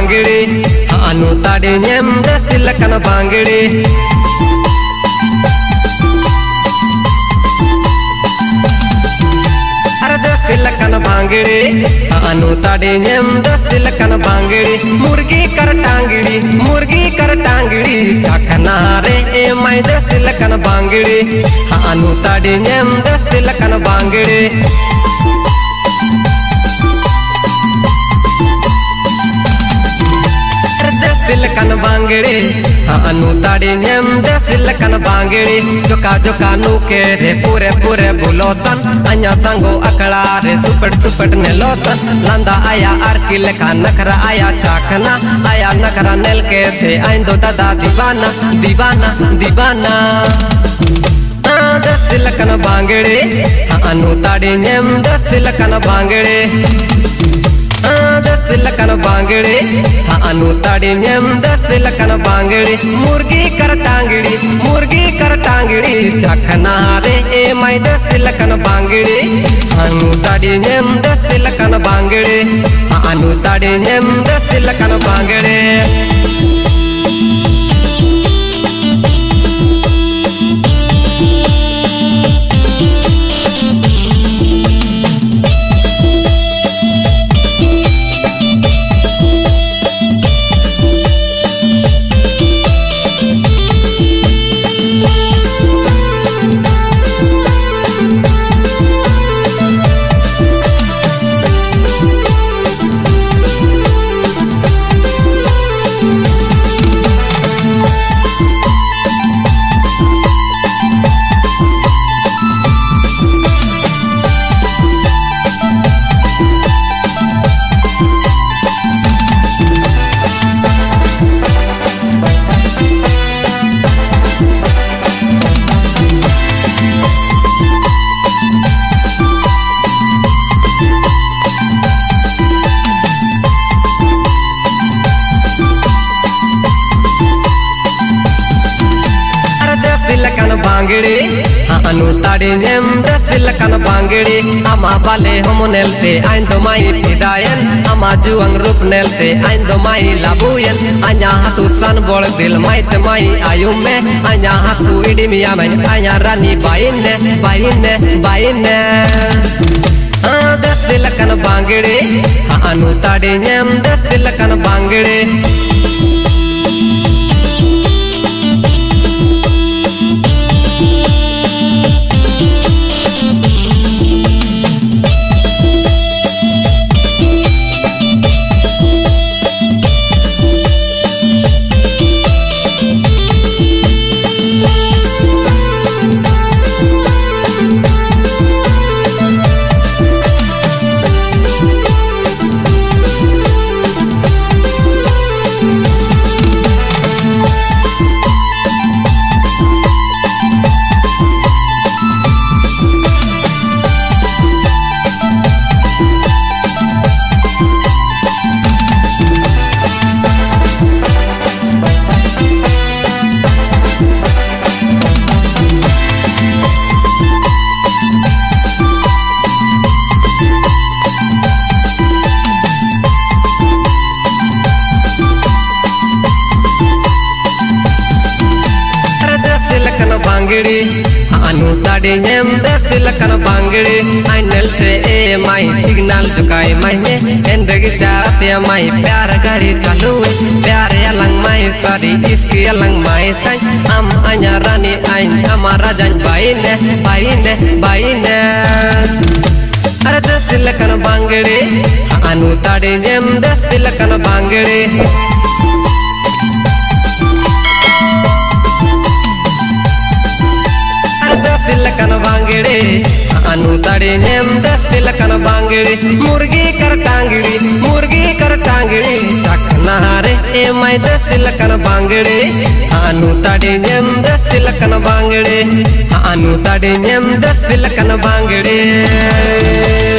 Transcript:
बांगड़ी अनु ताड़ी नेम दसिलकन बांगड़ी दसिलकन बांगड़ी अनु ताड़ी नेम दसिलकन बांगड़ी मुर्गी कर टांगड़ी चखना रे ए माई दसिलकन बांगड़ी अनु ताड़ी नेम दसिलकन बांगड़ी दसिलकन बांगड़ी अनु ताड़ी नेम दसिलकन बांगड़ी जोका जोका नुके रे पूरे पूरे बुलोतन अन्या संगो अकड़ा रे सुपट ने लोतन लंदा आया आरकी लेखा नखरा आया चाकना आया नखरा नेल के थे आइंदो दादा दीवाना दीवाना दीवाना दसिलकन बांगड़ी अनु ताड़ी नेम दसिलकन बांगड़ी दसिलकन बांगड़ी अनु ताड़ी नेम दसिलकन बांगड़ी मुर्गी कर टांगड़ी चखना रे ए माई दसिलकन बांगड़ी अनु ताड़ी नेम दसिलकन बांगड़ी अनु ताड़ी नेम दसिलकन बांगड़ी दसिलकन बांगड़ी अनु ताड़ी नेम दसिलकन बांगड़ी अमा बाले होमनेल से आइंदो माई हिदायन अमा जुअंग रूप नेल से आइंदो माई लाबुयन अन्या हाथु सन बोल दिल माइत माई आयु में अन्या हाथु इडिमिया में अन्या रानी बाइने दसिलकन बांगड़ी अनु ताड़ी नेम दसिलकन बांगड़ी बांगड़ी अनु ताड़ी नेम दसिलकन बांगड़ी आइनल से ए माई सिग्नल चुकाई मायने एंडगी चाहते माई प्यार गाड़ी चालू प्यार अलंग माई सारी इसकी अलंग माई ताई हम अन्या रानी आइन हमारा जन बाइने अरे दसिलकन बांगड़ी अनु ताड़ी नेम दसिलकन बांगड़ी दसिलकन बांगड़ी अनु ताड़ी नेम दसिलकन बांगड़ी मुर्गी कर टांगड़ी चखना रे ए माई दसिलकन बांगड़ी अनु ताड़ी नेम दसिलकन बांगड़ी अनु ताड़ी नेम दसिलकन बांगड़ी।